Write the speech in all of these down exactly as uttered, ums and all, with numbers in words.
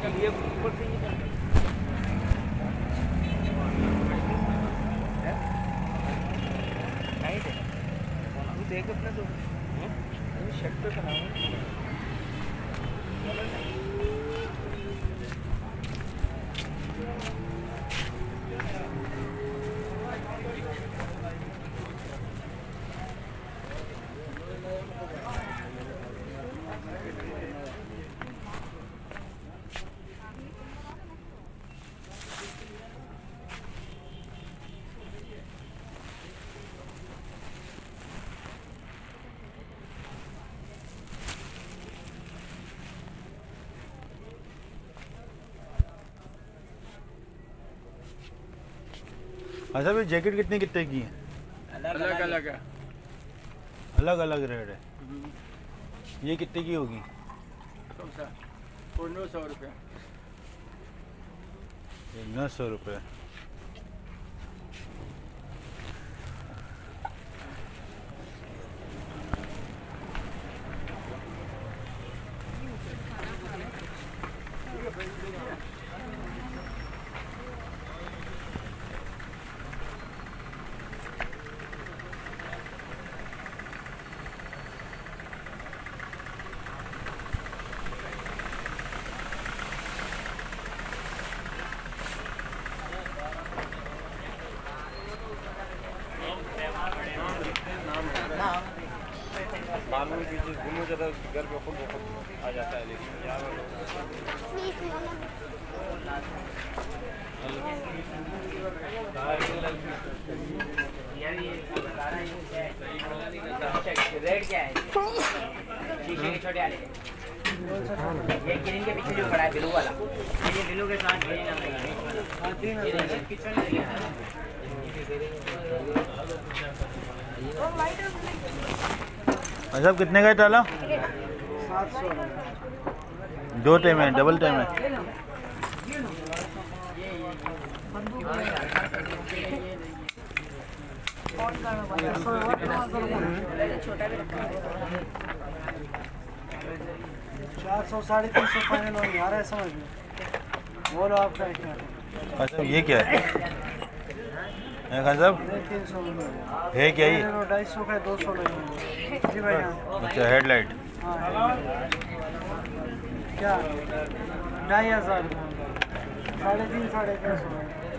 ये ऊपर से ये नहीं दे तू देख अपना तो शर्ट पे पहना अच्छा भाई जैकेट कितने कितने की है? अलग अलग है, अलग अलग रेट है। ये कितने की होगी? नौ सौ रुपये। नौ सौ रुपये। कानून की चीज़ घूमो ज़्यादा घर पे खुद खुद आ जाता है, लेकिन यहाँ रेड क्या है? शीशे के छोटे वाले ये ग्रीन के पीछे जो खड़ा है ब्लू वाला, ये ब्लू के साथ ग्रीन अच्छा कितने का डाला? सात सौ। दो टाइम है, डबल टाइम है। चार सौ साढ़े तीन सौ फाइनल हो आ रहा है समझ में। बोलो आपका अच्छा ये क्या है? खान साहब तीन सौ है क्या ये? ढाई सौ का दो सौ लगेंगे जी भाई। अच्छा हेडलाइट क्या ढाई हज़ार साढ़े तीन साढ़े तीन सौ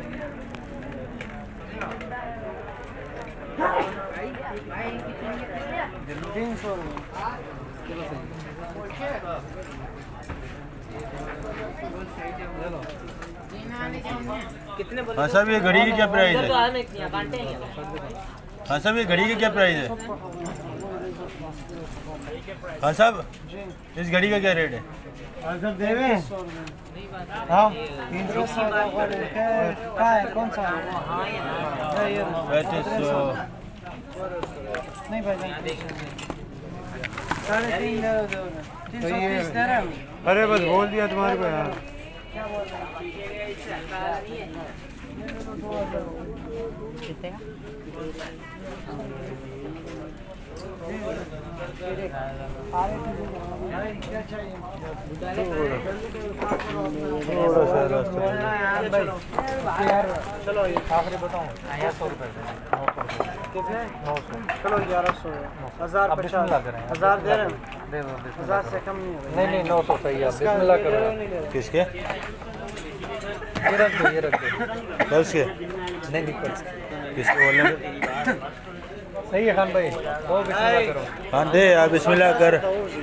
तीन सौ हाँ साहब ये घड़ी की क्या प्राइस है? हाँ साहब ये घड़ी की क्या प्राइस है? हाँ साहब इस घड़ी का क्या रेट है? हाँ तीन सौ कौन सा पैंतीस सौ नहीं भाई साढ़े तीन तीन सौ बीस दे रहे हैं। अरे बस बोल दिया तुम्हारे को यार। कितने का? चलो आखिरी बताऊँ सौ रुपये कितने? नौ सौ। चलो ग्यारह सौ हज़ार पचास हज़ार दे रहे हैं। हज़ार से कम नहीं है। नहीं नहीं नौ सौ सही है। बिस्मिल्लाह करो। किसके? ये रख दो ये रख दो। पर्स के? नहीं नहीं पर्स किसके बोलने में? सही है खान भाई। तो बिस्मिल्लाह करो। हाँ दे यार बिस्मिल्लाह कर।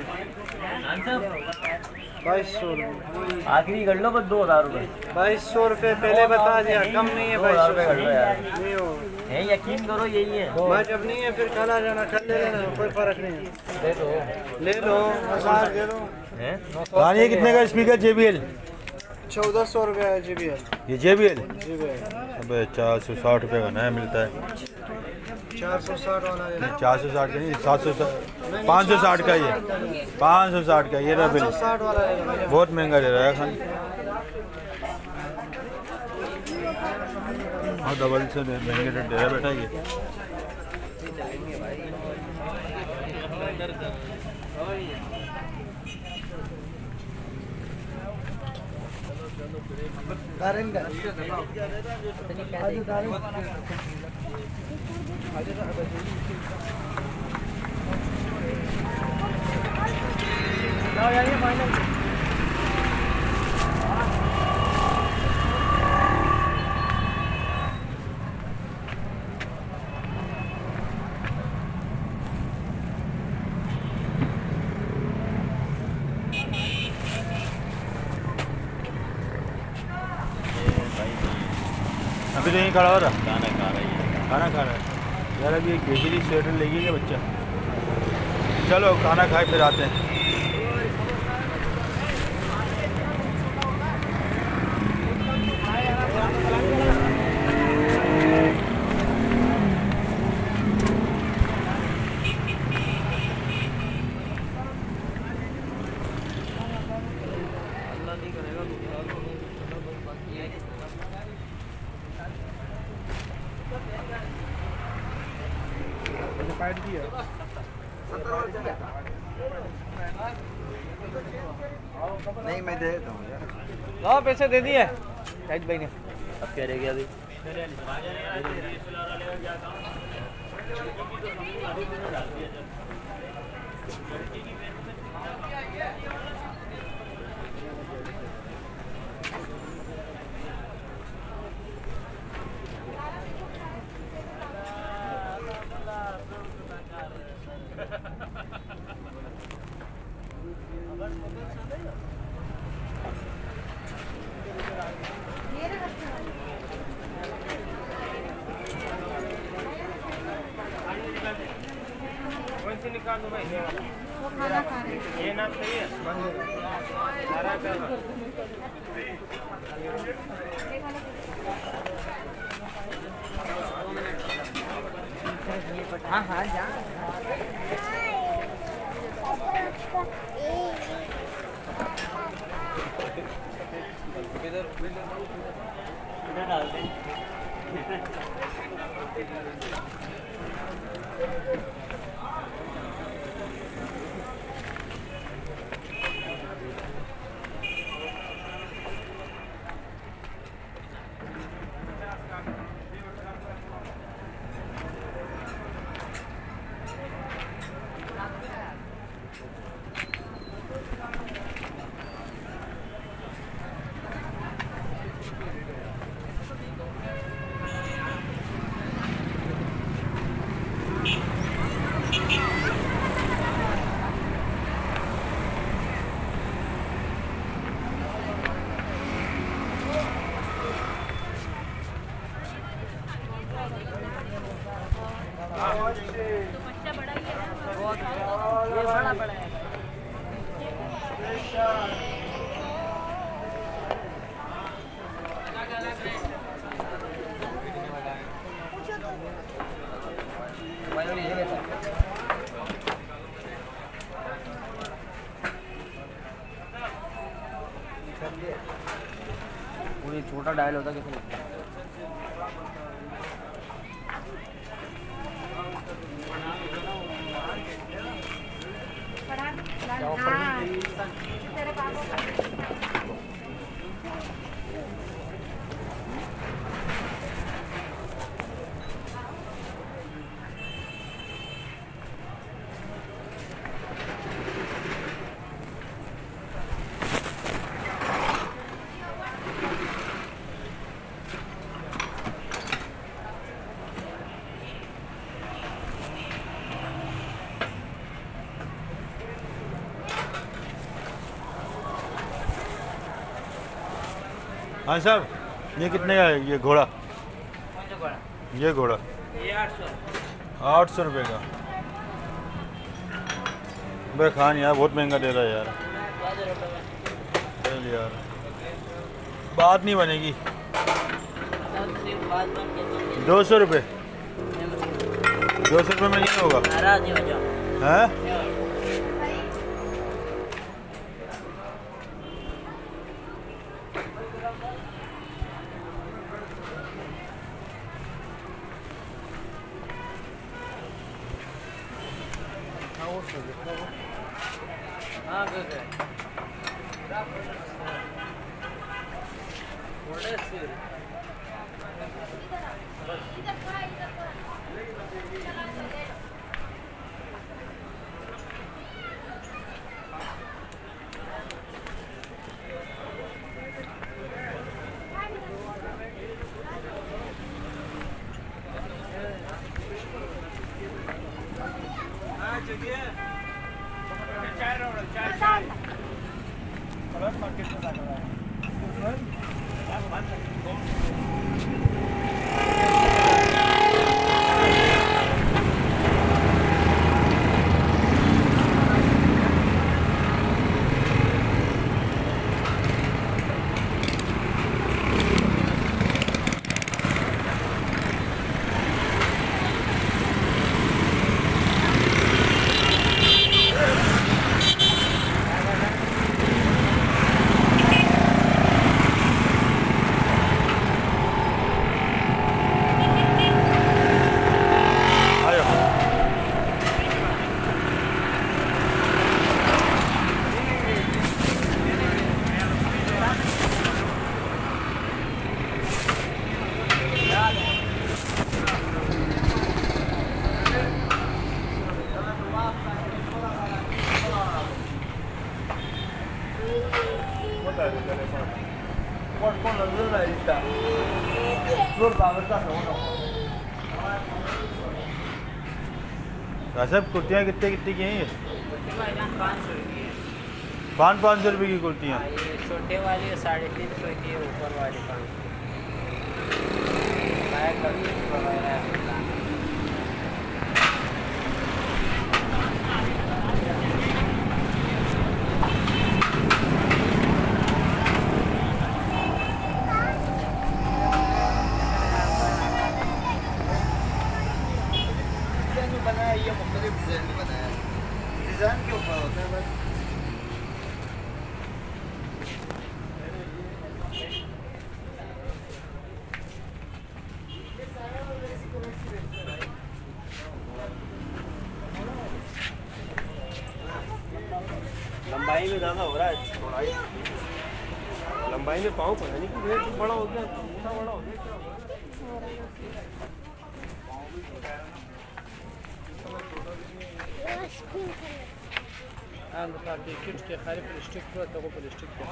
बाईस सौ आखिरी कर लो बस दो हज़ार रुपये। बाईस सौ रुपये पहले बता दिया, कम नहीं है। बाईस सौ कर लो यार। नहीं हो है यकीन करो यही है। मैं जब नहीं है फिर कल आ जाना, कल ले लेना, कोई फर्क नहीं है। दे दो ले लो हज़ार दे दो। हैं? हाँ ये कितने का स्पीकर जे बी एल? चौदह सौ रुपये है जी बी एल। ये जे बी एल? जी भाई अबे चार सौ साठ रुपये का नया मिलता है। चार सौ साठ वाला है। चार सौ साठ का नहीं, सात सौ पाँच सौ साठ का ये पाँच सौ साठ का ये रहा बिल। साठ वाला है। बहुत महंगा दे रहा है खान। हाँ डबल से महंगे रेट दे रहा है बेटा ये। दारिन का अभी तो यहीं खड़ा हो रहा खाना खा रही है। खाना खा रहा है यार। अभी एक केजरी स्वेटर लेगी क्या बच्चा? चलो खाना खाए फिर आते हैं। नहीं मैं दे देता हूँ यार। लो पैसे दे दिए शाहिद भाई ने। अब क्या रह गया अभी? कौन सी निकाल दो भाई? वो खाना खा रहे हैं। ये नाम सही है? सारा का हाँ हाँ जा डाल दे। पूरी छोटा डायल होता कैसे लगता है? हाँ साहब, ये कितने का है ये घोड़ा? कौन सा घोड़ा? ये घोड़ा ये आठ सौ। आठ सौ रुपये का। भाई खान यार बहुत महंगा दे रहा है यार। चल यार बात नहीं बनेगी। दो सौ रुपये दो सौ रुपये में नहीं होगा। हैं? हाँ सब कुर्तियाँ कितने कितने की हैं ये? पाँच पाँच सौ रुपये की कुर्तियाँ। ये छोटे वाली साढ़े तीन सौ की है, ऊपर वाली पाँच बनाया, ये मुख्तलिफ डिजाइन में बनाया, डिजाइन के ऊपर होता है बस। लंबाई में ज़्यादा हो रहा है, चौड़ाई लंबाई में पाँव पता नहीं कि रेट बड़ा हो गया, मोटा बड़ा हो गया। हाँ तो आप टिकट के खाली प्लास्टिक को तो को प्लास्टिक के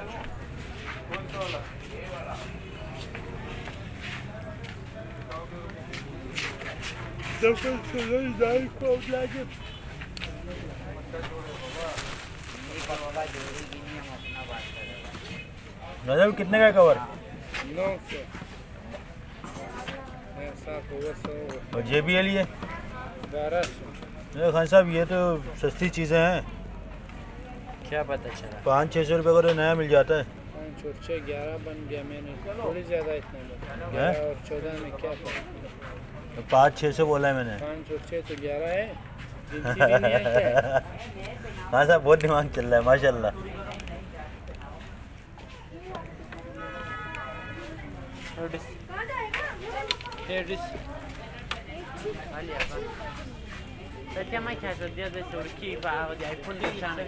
तो चलो इधर को लाके रजब कितने का कवर? नौ सौ सात सौ और जे बी एल ये बारह सौ। खान साहब ये तो सस्ती चीज़ें हैं, क्या पता चला पाँच छः सौ रुपये का तो नया मिल जाता है। पाँच और छः ग्यारह बन गया, मैंने थोड़ी ज़्यादा इतना बना, है? ग्यारह और चौदह में क्या फर्क? तो पाँच छः सौ बोला है मैंने। पाँच और छः तो ग्यारह है, गिनती भी नहीं है क्या? हाँ साहब बहुत दिमाग चल रहा है माशाल्लाह। Perché mai chiesto di adesso il chi va di iPhone diciamo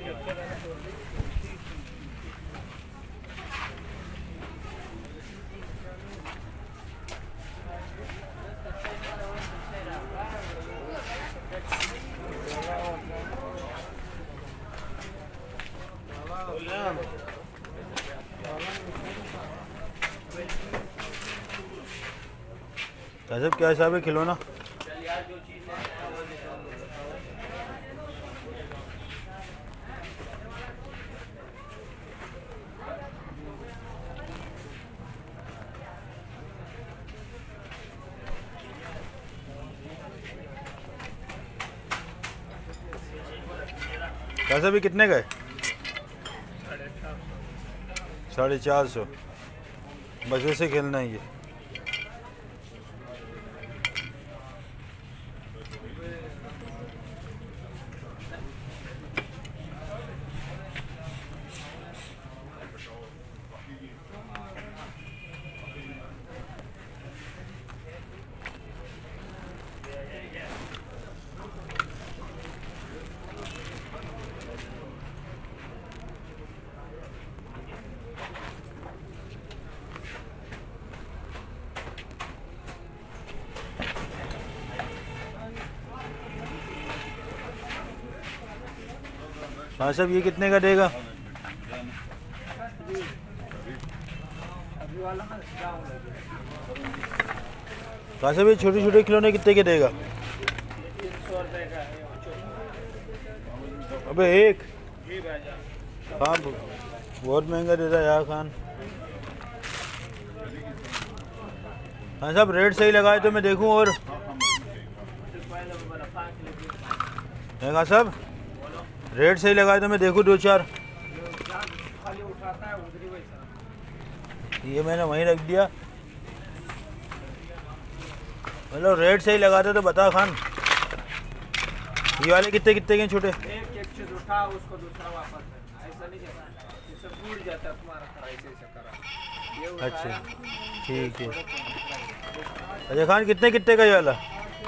कैसे क्या हिसाब है खिलौना? कैसे भी कितने गए? साढ़े चार सौ। बस ऐसे खेलना है ये। हाँ साहब ये कितने का देगा? हाँ साहब ये छोटे छोटे खिलौने कितने के देगा? अबे एक हाँ बहुत महंगा दे रहा है यार खान। हाँ साहब रेट सही लगाए तो मैं देखूं। और हाँ साहब रेट सही लगाए तो मैं देखूं दो चार। ये मैंने वहीं रख दिया। मतलब रेट सही लगाते तो बता खान। ये वाले कितने कितने के छोटे? एक एक चीज उठा उसको दूसरा वापस है। ऐसा नहीं करना, इससे टूट जाता है तुम्हारा खड़ा, ऐसे ऐसे करा। ये उठाया, अच्छा ठीक है। अच्छा खान कितने कितने का ये वाला?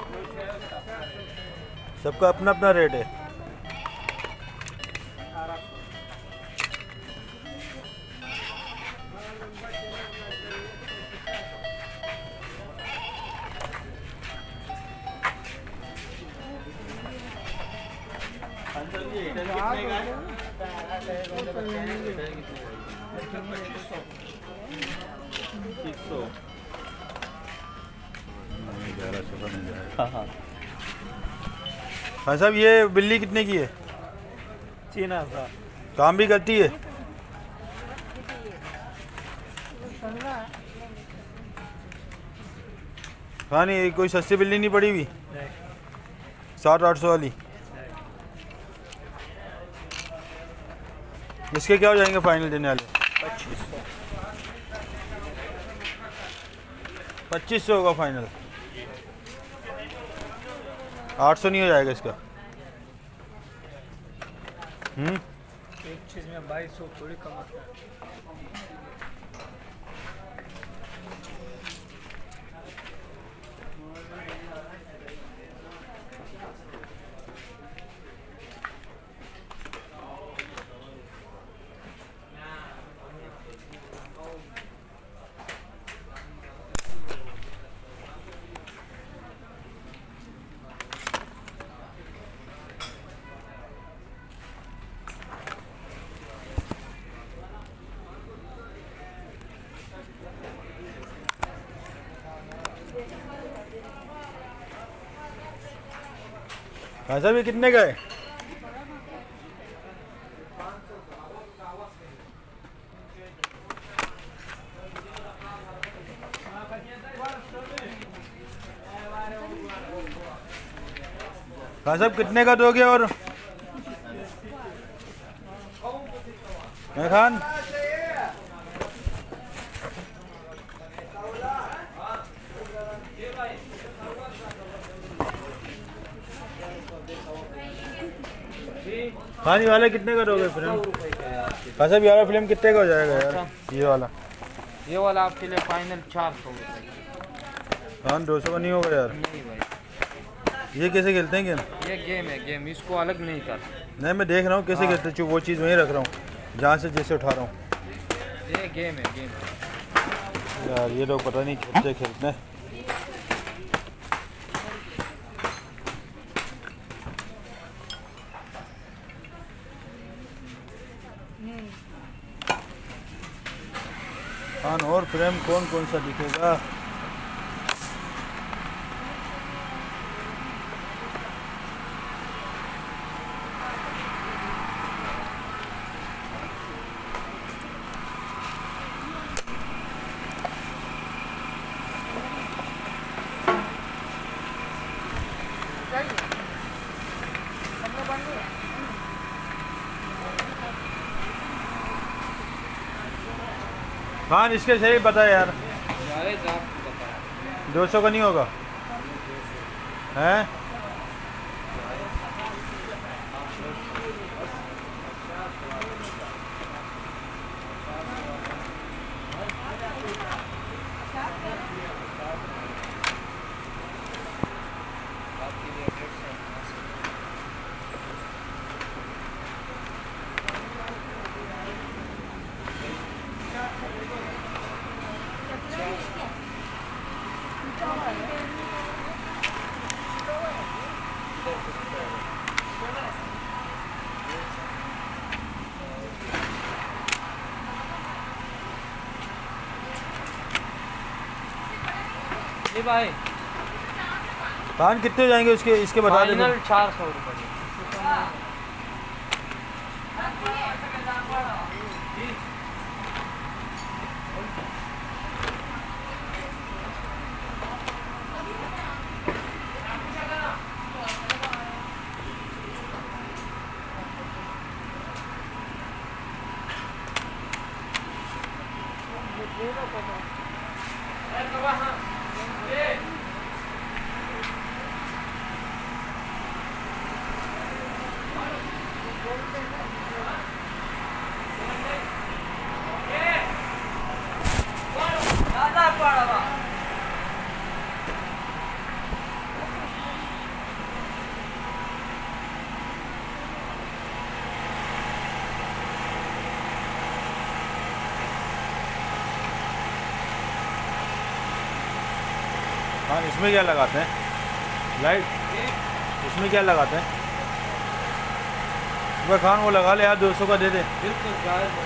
सबका अपना अपना रेट है। हाँ साहब ये बिल्ली कितने की है? तीन हजार। काम भी करती है? हाँ नहीं कोई सस्ती बिल्ली नहीं पड़ी हुई? सात आठ सौ वाली। इसके क्या हो जाएंगे फाइनल देने वाले? पच्चीस सौ। पच्चीस सौ होगा फाइनल। आठ सौ नहीं हो जाएगा इसका? हम्म एक चीज में बाईस सौ थोड़ी कम होता है। हाँ साहब ये कितने का है? हाँ साहब कितने का दोगे? और मैं खान हाँ ये वाला कितने का दोगे फिल्म? हाँ साहब ये वाला फिल्म कितने का हो जाएगा यार? ये वाला ये वाला आपके लिए फाइनल चार सौ रुपये। हाँ दो सौ का नहीं होगा यार। नहीं भाई ये कैसे खेलते हैं गेम? ये गेम है, गेम इसको अलग नहीं कर। नहीं मैं देख रहा हूँ कैसे खेलते हैं। वो चीज़ वहीं रख रहा हूँ जहाँ से जैसे उठा रहा हूँ। ये गेम है, गेम है। यार ये लोग पता नहीं कैसे खेलते हैं। हाँ और फ्रेम कौन कौन सा दिखेगा? हाँ इसके सही पता है यार। दो सौ का नहीं होगा हैं? जी भाई कान कितने हो जाएंगे उसके, इसके बता दे। फाइनल चार सौ रुपये। हाँ, इसमें क्या लगाते हैं? लाइट इसमें क्या लगाते हैं? वह खान वो लगा ले यार, दो सौ का दे दे। बिल्कुल जायज़।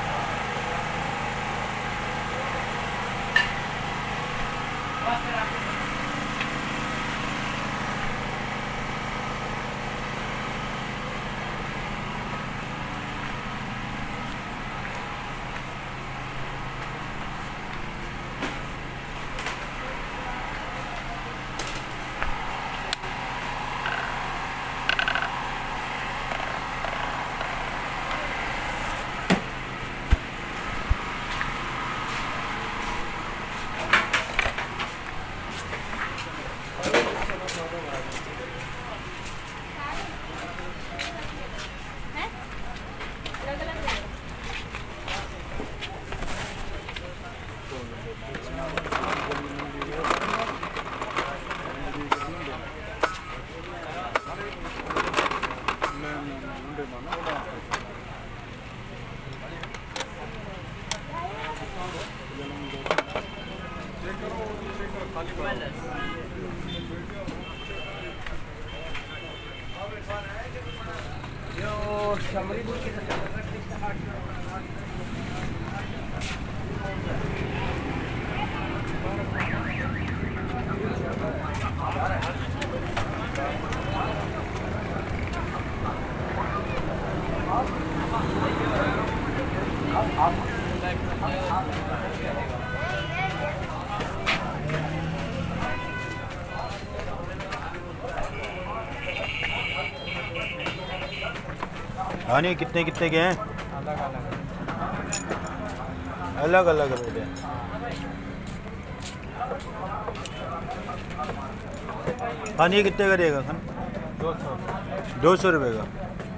हाँ नहीं, कितने कितने के हैं? अलग अलग अलग अलग रेट है। हाँ ये कितने का रहेगा खान? दो सौ दो सौ रुपये का।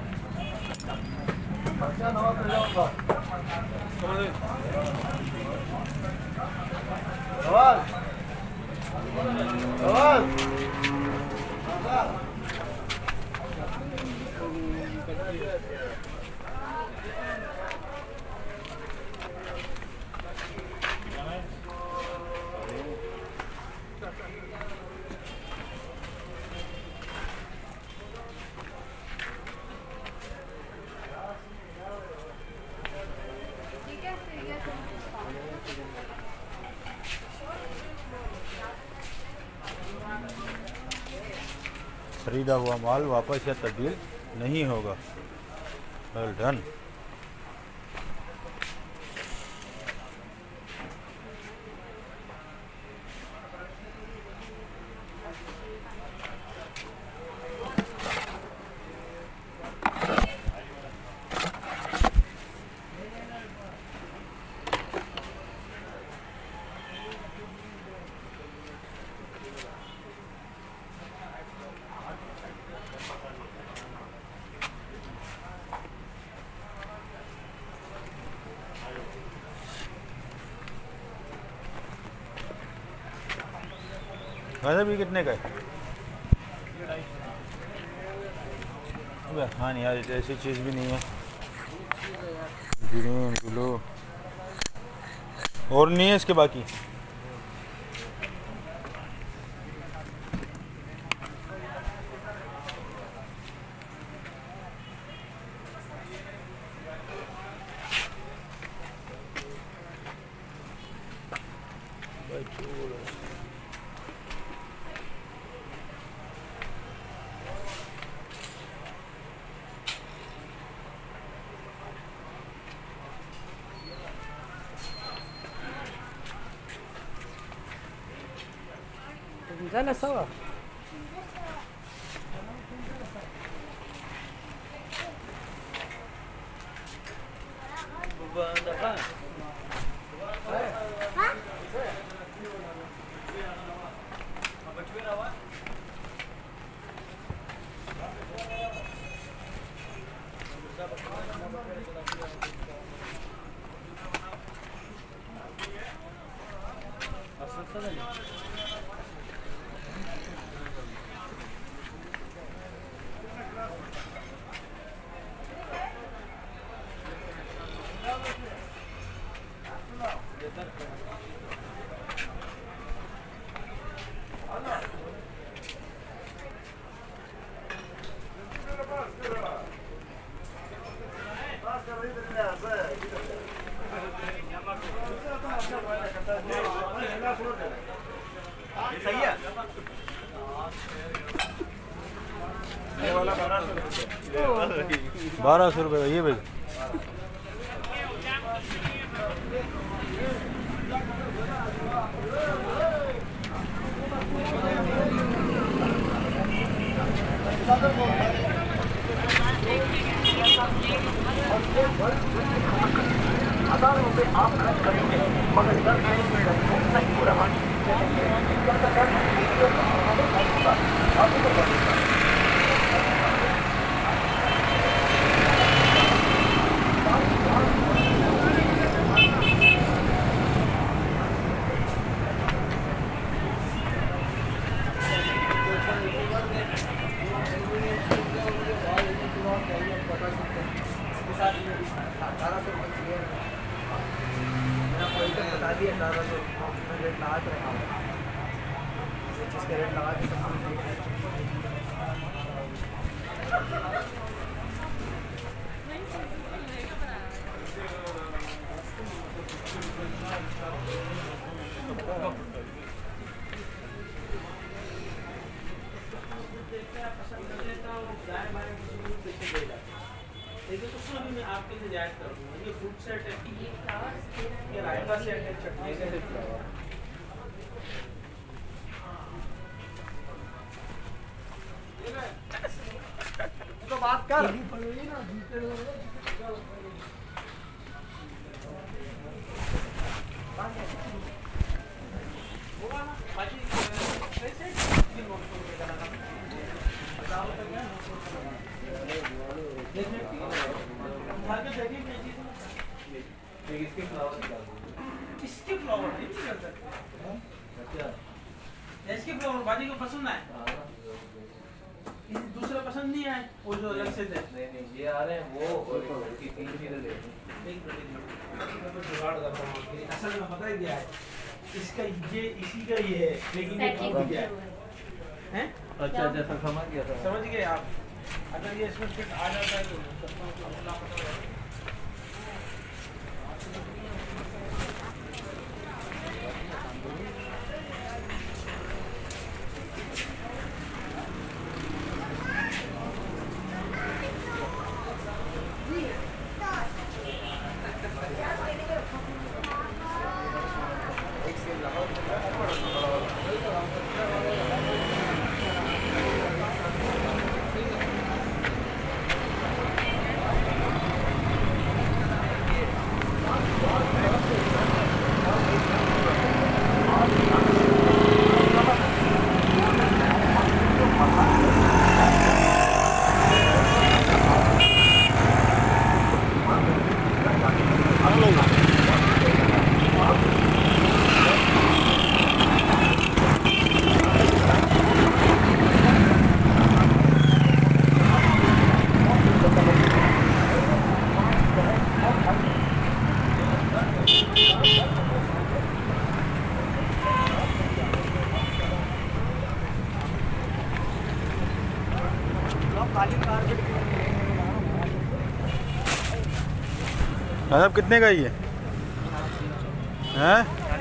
खरीदा हुआ माल वापस या तब्दील नहीं होगा। Well done. वैसे भी कितने का है? हाँ नहीं यार, ऐसी चीज़ भी नहीं है। ग्रीन ब्लू और नहीं है इसके बाकी। Sana sawa. सही है ये वाला बारह सौ रुपये का ये भाई हजार रुपये आप खर्च करेंगे मगर दस मिनट में नहीं हो रहा बता दिया अठारह सौ रेट लगा के रखा हुआ जिसका रेट लगा के देखिए तो सुनो मैं आपके लिए जायज कर दूंगा ये फ्रूट सेट है ये रायता सेट है चटनी सेट है तो बात कर इसके फ्लावर इसके फ्लावर नहीं कर सकते इसके फ्लावर बाजी को पसंद आए दूसरा पसंद नहीं आए वो जो अलग से थे नहीं नहीं ये आ रहे हैं वो और की तीन चीजें ले एक मिनट जुगाड़ कर रहा हूं असल में पता ही क्या है इसका ये इसी का ये है लेकिन ये टूट गया है अच्छा अच्छा समझ गया समझ गए आप अगर ये इसमें फिट आ जाता है तो मसला पता है साहब कितने का ये हैं?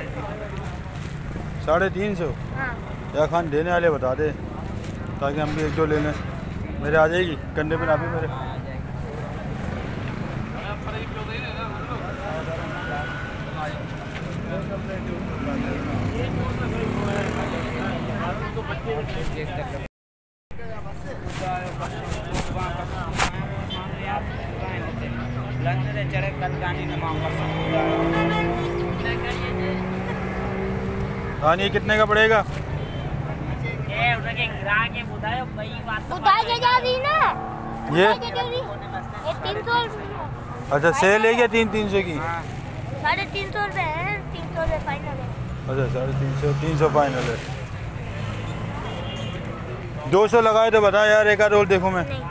साढ़े तीन सौ या खान देने वाले बता दे ताकि हम भी एक दो ले लें। मेरे आ जाएगी कंधे पे ना भी मेरे खान ये कितने का पड़ेगा? उतार के जा रही ना ये ये तीन सौ अच्छा सेल है क्या? तीन तीन सौ की? साढ़े तीन सौ रुपये है, तीन सौ रुपये फाइनल है। अच्छा साढ़े तीन सौ तीन सौ फाइनल है। दो सौ लगाए तो बता यार, एक आध रोल देखूँ मैं। नहीं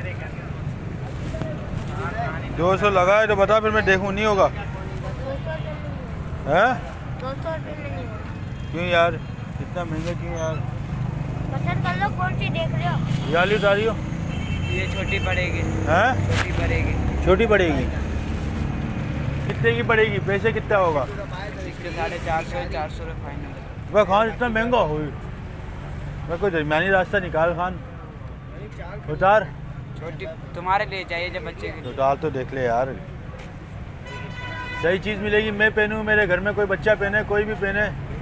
दो सौ लगाए तो बता, फिर मैं देखूँ। नहीं होगा दो सौ रुपये हैं? दो सौ रुपये में नहीं होगा। क्यों यार इतना महंगा क्यों यार? पसंद कर लो, कौन सी देख रहे हो? ये वाली उतारी हो? ये छोटी पड़ेगी, हैं? छोटी पड़ेगी। छोटी पड़ेगी? कितने की पड़ेगी? पैसे कितना होगा? इसके साढ़े चार सौ चार सौ रुपये फाइनल है। वह खान इतना महंगा हुई? मैं कोई दरमियानी रास्ता निकाल खान। उतार छोटी तुम्हारे लिए चाहिए जब बच्चे के लिए। उतार तो देख ले यार, सही चीज़ मिलेगी। मैं पहनूँ, मेरे घर में कोई बच्चा पहने, कोई भी पहने,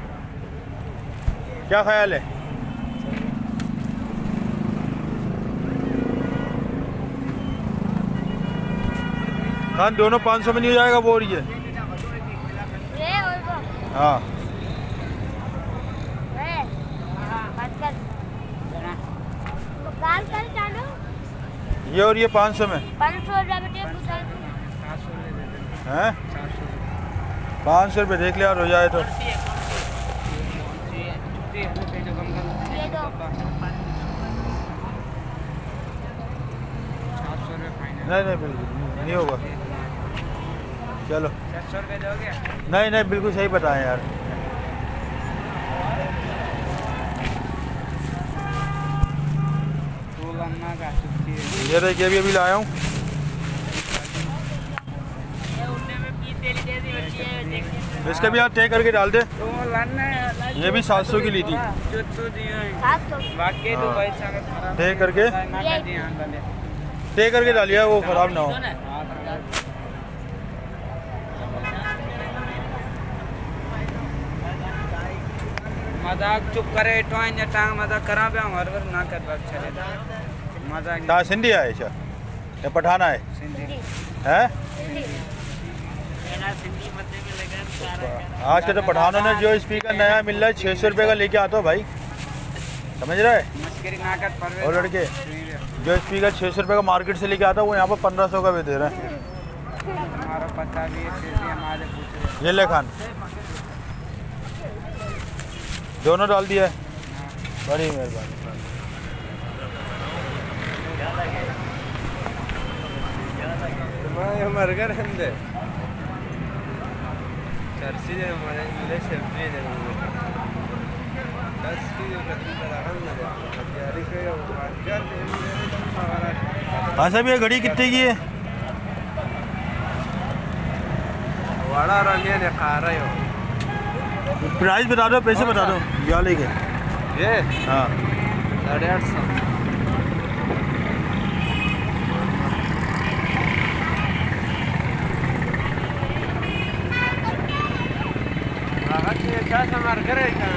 क्या ख्याल है? खान दोनों पाँच सौ में नहीं हो जाएगा? वो और ये ये और वो हाँ है बात कर बात कर चालू ये और ये पाँच सौ में पाँच सौ रुपये बेटे उतार सात सौ ले देते हैं, हैं? सात सौ पाँच सौ रुपये देख ले यार, हो जाए तो। ये दो सात सौ रुपये फाइनल। नहीं नहीं बिल्कुल नहीं होगा। चलो छः सौ रुपये दोगे? नहीं नहीं बिल्कुल सही बताएं यार। तो लम्मा का चुपती है। ये देखिए अभी अभी लाया हूँ। इसका भी आप तय करके डाल दे। तो लाना है, ये भी सात सौ की ली थी। जो तो दिए हैं। सात सौ बाकी तो हाँ। पैसा का खराब तय करके ना कर दिए हाँ वाले। तय करके डालिए, वो ख़राब ना हो। मजाक चुप करे टॉइन या टांग मजाक करा पे हमारे पर ना कर बात चले मजाक कहाँ सिंधी आए अच्छा या पठाना है? सिंधी हैं? हिंदी आज के तो पठानों ने जो स्पीकर नया मिल रहा है छः सौ रुपये का लेके आता हो भाई, समझ रहा है? मस्करी ना कर पर और लड़के जो स्पीकर छः सौ रुपये का मार्केट से लेके आता है वो यहाँ पर पंद्रह सौ का भी दे रहे हैं। हमारा पता भी है फिर भी हमारे पूछ रहे ये ले खान, दोनों डाल दिया है। बड़ी मेहरबानी। हमारे घर हमदे चर्ची जे हमारे मिले शब्दी जे दस की जो कदम कराहन ना तैयारी के वाजर ने हमारा। हाँ साहब ये घड़ी कितने की है? वाड़ा रंगे ने खा रहे हो। प्राइस बता दो, पैसे बता दो। क्या लेके? ये हाँ साढ़े आठ सौ। हमारे घर